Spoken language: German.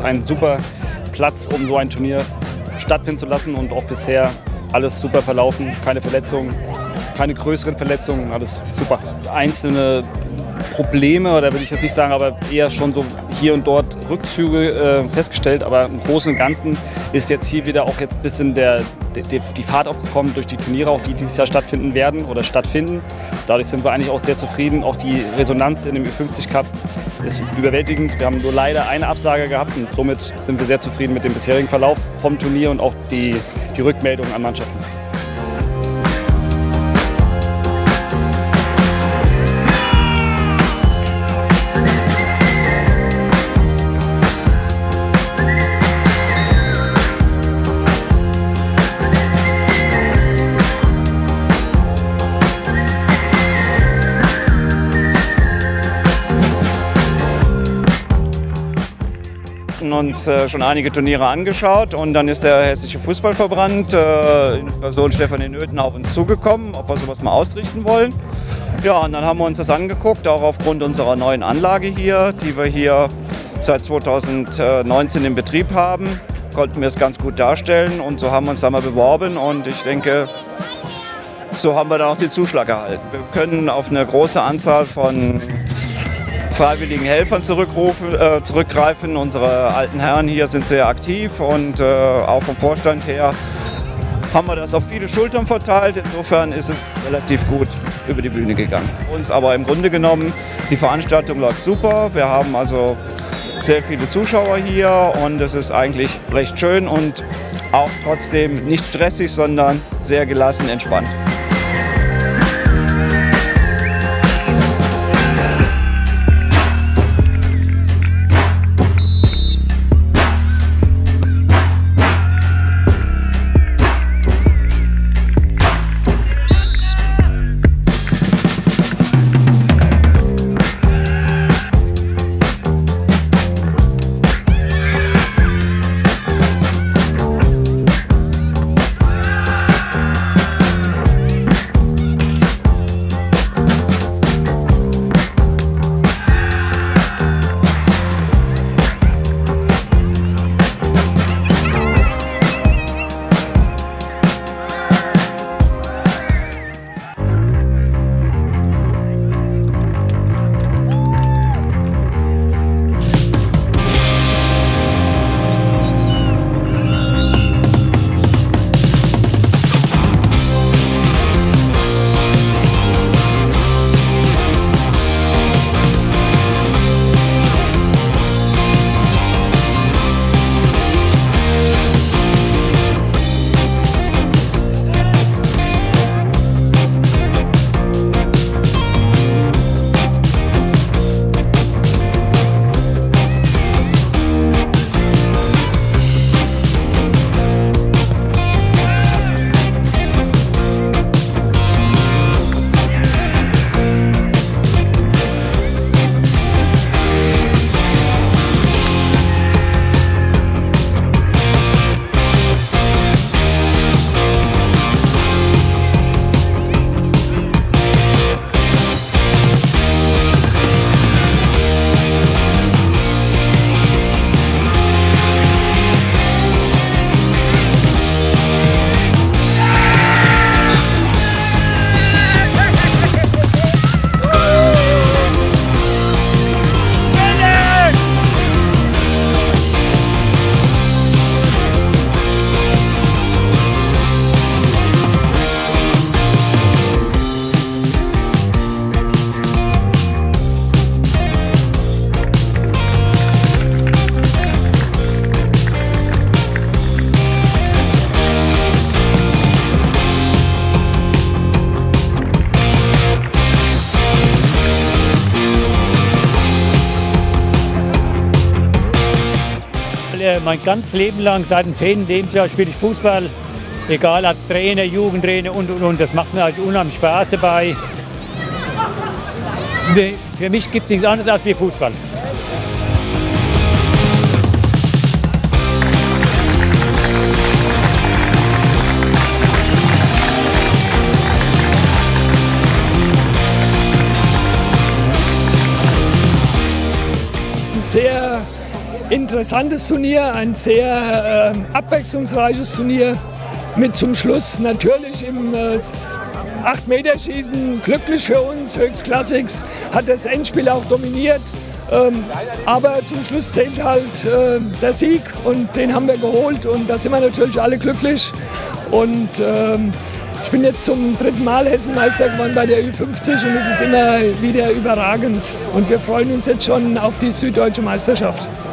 ein super Platz, um so ein Turnier stattfinden zu lassen und auch bisher alles super verlaufen, keine Verletzungen, keine größeren Verletzungen, alles super. Einzelne Probleme, oder will ich jetzt nicht sagen, aber eher schon so hier und dort Rückzüge festgestellt, aber im Großen und Ganzen ist jetzt hier wieder auch jetzt ein bisschen die Fahrt aufgekommen durch die Turniere, auch die dieses Jahr stattfinden werden oder stattfinden. Dadurch sind wir eigentlich auch sehr zufrieden. Auch die Resonanz in dem Ü50 Cup ist überwältigend. Wir haben nur leider eine Absage gehabt und somit sind wir sehr zufrieden mit dem bisherigen Verlauf vom Turnier und auch die Rückmeldungen an Mannschaften. Uns schon einige Turniere angeschaut und dann ist der Hessische Fußballverband in Person Stefan in Oeden auf uns zugekommen, ob wir sowas mal ausrichten wollen. Ja, und dann haben wir uns das angeguckt, auch aufgrund unserer neuen Anlage hier, die wir hier seit 2019 in Betrieb haben, konnten wir es ganz gut darstellen und so haben wir uns da mal beworben und ich denke, so haben wir dann auch den Zuschlag erhalten. Wir können auf eine große Anzahl von freiwilligen Helfern zurückgreifen. Unsere alten Herren hier sind sehr aktiv und auch vom Vorstand her haben wir das auf viele Schultern verteilt. Insofern ist es relativ gut über die Bühne gegangen. Uns aber im Grunde genommen, die Veranstaltung läuft super. Wir haben also sehr viele Zuschauer hier und es ist eigentlich recht schön und auch trotzdem nicht stressig, sondern sehr gelassen, entspannt. Mein ganzes Leben lang, seit dem 10. Lebensjahr spiele ich Fußball, egal als Trainer, Jugendtrainer und. Das macht mir halt unheimlich Spaß dabei. Für mich gibt es nichts anderes als wie Fußball. Sehr interessantes Turnier, ein sehr abwechslungsreiches Turnier mit zum Schluss natürlich im 8-Meter-Schießen glücklich für uns, höchstklassig, hat das Endspiel auch dominiert. Aber zum Schluss zählt halt der Sieg und den haben wir geholt und da sind wir natürlich alle glücklich. Und ich bin jetzt zum 3. Mal Hessenmeister geworden bei der Ü50 und es ist immer wieder überragend. Und wir freuen uns jetzt schon auf die Süddeutsche Meisterschaft.